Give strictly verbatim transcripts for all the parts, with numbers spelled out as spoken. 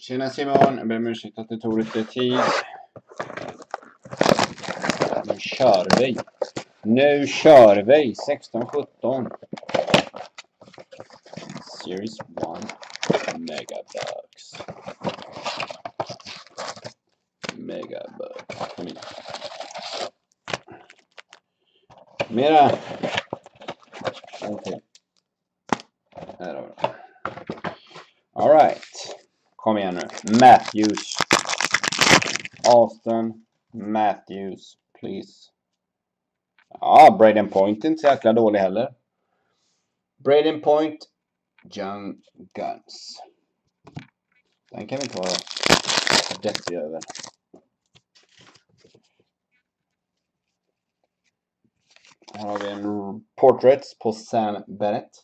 Tjena Simon, jag ber om ursäkt att det tog lite tid. Nu kör vi. Nu kör vi. sexton sjutton. Series one. Megabucks. Megabucks. Kom igen. Mera. Okej. Här har vi det. All right. Kom igen nu. Matthews. Austin Matthews, please. Ja, Braden Point är inte så jäkla dålig heller. Braden Point, Young Guns. Den kan vi inte vara deppig över. Här har vi en portrait på Sam Bennett.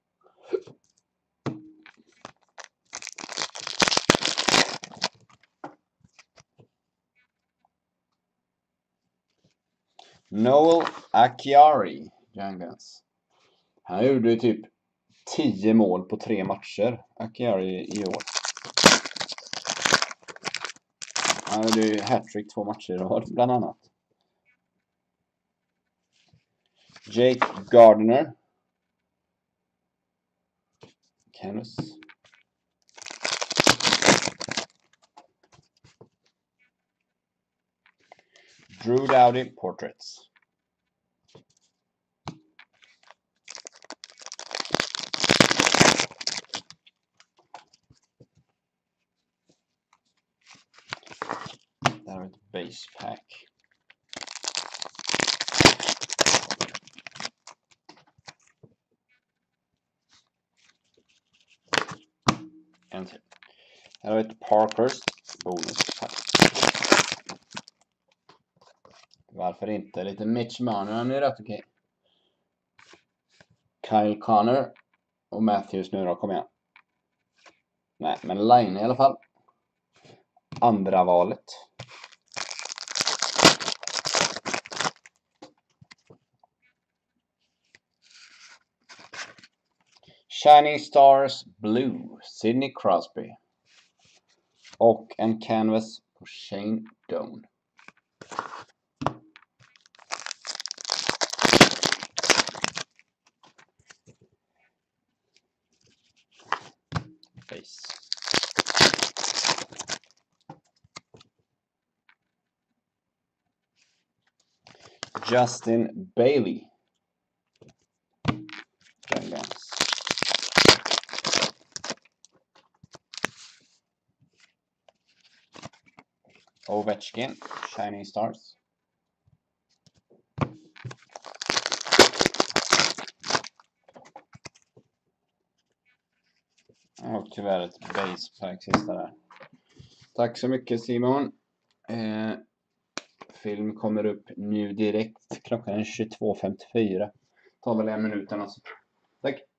Noel Acciari, Young Guns. Han gjorde typ tio mål på tre matcher, Acciari i år. Han gjorde ju hattrick två matcher i år, bland annat. Jake Gardner. Canvas. Drew Doughty portraits. Där har vi ett base pack. En till. Här har vi ett Parkhurst bonus pack. Varför inte? Lite Mitch Marner, han är rätt okej. Kyle Connor och Matthews nu då, kom igen. Nej, men Line i alla fall. Andra valet. Shining Stars Blue, Sidney Crosby. Och en canvas på Shane Doan. Base. Justin Bailey. Ovechkin, Shining Stars. Och tyvärr ett base pack sista där. Tack så mycket Simon. Eh, film kommer upp nu direkt. Klockan är tjugotvå femtiofyra. Tar väl en minut alltså. Tack.